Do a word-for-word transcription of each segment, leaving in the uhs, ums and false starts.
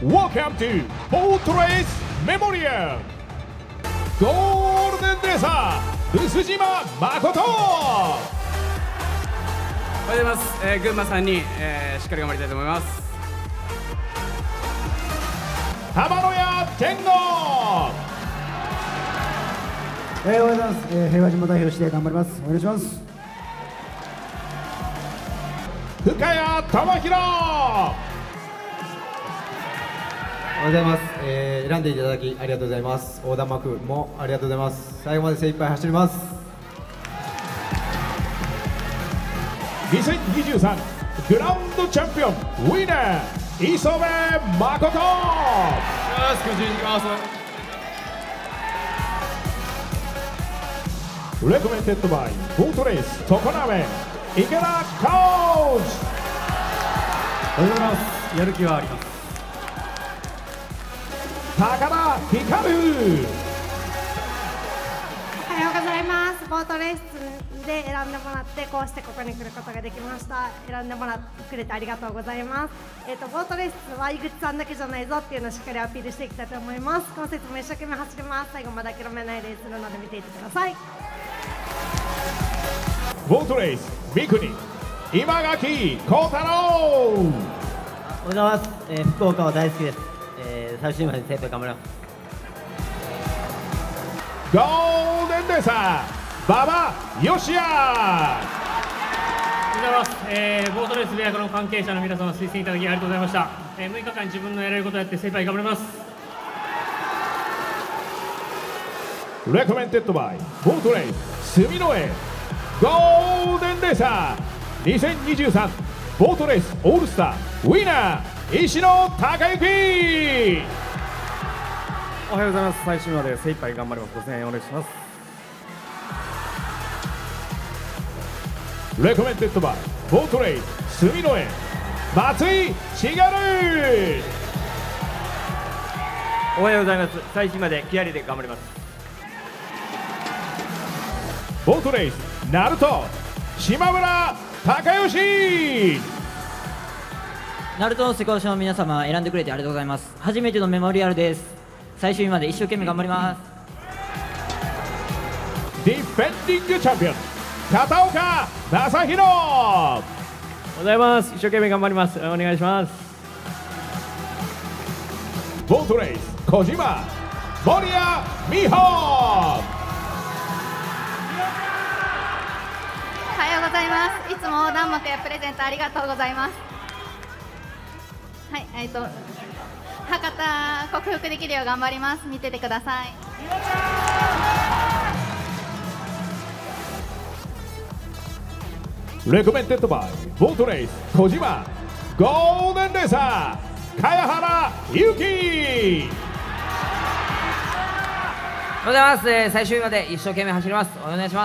Welcome to Boat Race Memorial ゴールデンレーサー臼島誠。 おはようございます、えー、群馬さんに、えー、しっかり頑張りたいと思います。 浜野谷健吾。 おはようございます、えー、平和島代表して頑張ります。お願いします。 深谷智弘。 おはようございます、えー、選んでいただきありがとうございます。横断幕もありがとうございます。最後まで精一杯走ります。 にせんにじゅうさんグランドチャンピオンウィナー磯部誠。 よし、くじに行きます。 レコメンテッドバイボートレース常滑池田コーチ。 おはようございます。やる気はあります。 高田光。 おはようございます。ボートレースで選んでもらってこうしてここに来ることができました。選んでもらってくれてありがとうございます。えっ、ー、とボートレースは井口さんだけじゃないぞっていうのをしっかりアピールしていきたいと思います。今節も一生懸命走ります。最後まで諦めないレースするので見ていってください。 ボートレース三国今垣幸太郎。 おはようございます、えー、福岡は大好きです、えー、最終まで精一杯頑張ります。 ゴールデンレーサー馬場芳也。 おはようございます、えー、ボートレースでこの関係者の皆様推薦いただきありがとうございました。えー、むいかかん自分のやれることをやって精一杯頑張ります。 レコメンテッドバイボートレース住之江ゴールデンレーサーにせんにじゅうさんボートレースオールスターウィナー石野孝之。 おはようございます。最終まで精一杯頑張ります。ご声援お願いします。 レコメンテッドバイボートレース住之江松井千春。 おはようございます。最終まで気合いで頑張ります。 ボートレース鳴門島村孝義。 ナルトの施工者の皆様選んでくれてありがとうございます。初めてのメモリアルです。最終日まで一生懸命頑張ります。 ディフェンディングチャンピオン片岡正宏。 おはようございます。一生懸命頑張ります。お願いします。 ボートレース小島森谷美穂。 おはようございます。いつも横断幕やプレゼントありがとうございます。はい、えっ、ー、と博多克服できるよう頑張ります。見ててください。 レコメンテッドバイボートレース小島ゴールデンレーサー茅原祐希。 おはようございます、えー、最終日まで一生懸命走ります。お願いします。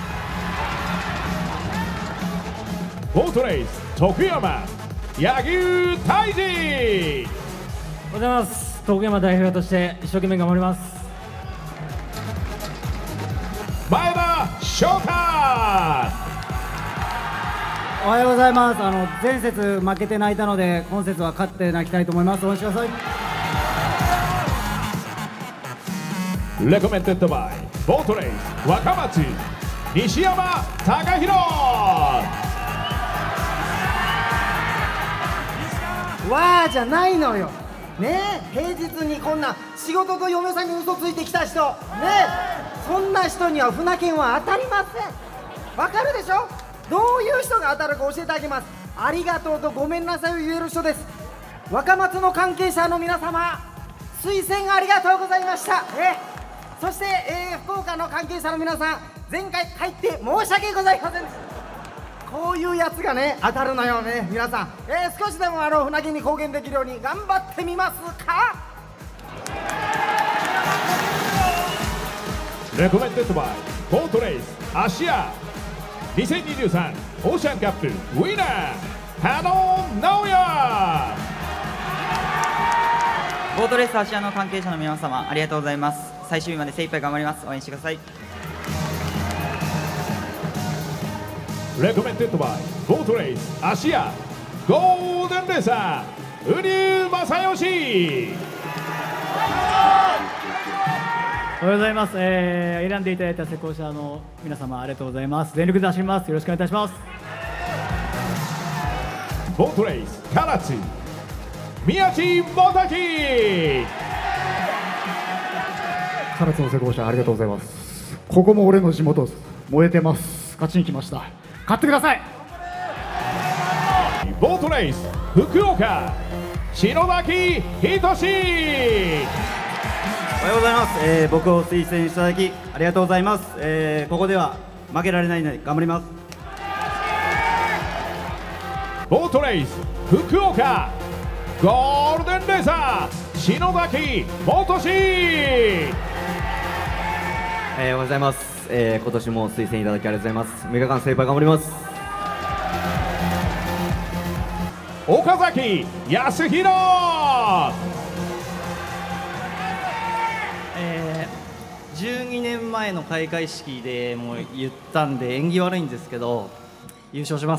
ボートレース徳山柳生泰治。 おはようございます。徳山代表として一生懸命頑張ります。 前田翔太。 おはようございます。あの前節負けて泣いたので今節は勝って泣きたいと思います。応援してください。 レコメンテッドバイボートレース若松西山隆弘。 わーじゃないのよねえ。平日にこんな仕事と嫁さんに嘘ついてきた人ねえ、そんな人には船券は当たりません。わかるでしょ。どういう人が当たるか教えてあげます。ありがとうとごめんなさいを言える人です。若松の関係者の皆様推薦ありがとうございました、えそして、えー、福岡の関係者の皆さん前回帰って申し訳ございません。こういうやつがね当たるのよね。皆さん、えー、少しでもあの船券に貢献できるように頑張ってみますか。 レコメンテッドバイボートレース芦屋にせんにじゅうさんオーシャンカップウィナー羽野直哉。 ボートレース芦屋の関係者の皆様ありがとうございます。最終日まで精一杯頑張ります。応援してください。 レコメンテッドバイボートレース芦屋ゴールデンレーサー羽生正義。 おはようございます、えー、選んでいただいた施工者の皆様ありがとうございます。全力で走ります。よろしくお願いいたします。 ボートレース唐津宮地元樹。 唐津の施工者ありがとうございます。ここも俺の地元燃えてます。勝ちに来ました。買ってください。 ボートレース福岡篠崎仁。 おはようございます、えー、僕を推薦いただきありがとうございます、えー、ここでは負けられないので頑張ります。 ボートレース福岡ゴールデンレーサー篠崎元志。 えー、おはようございます、えー、今年も推薦いただきありがとうございます。むいかかん精一杯頑張ります。 岡崎康弘。 えー、じゅうにねんまえの開会式でもう言ったんで縁起悪いんですけど優勝します。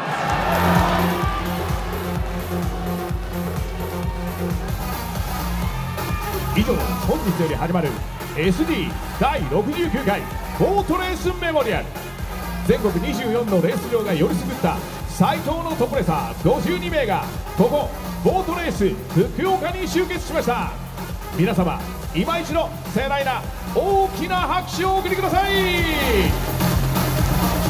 以上、本日より始まる エスディー だいろくじゅうきゅうかいボートレースメモリアル。全国にじゅうよんのレース場がよりすぐった最強のトップレーサーごじゅうにめいがここボートレース福岡に集結しました。皆様今一度盛大な大きな拍手をお送りください。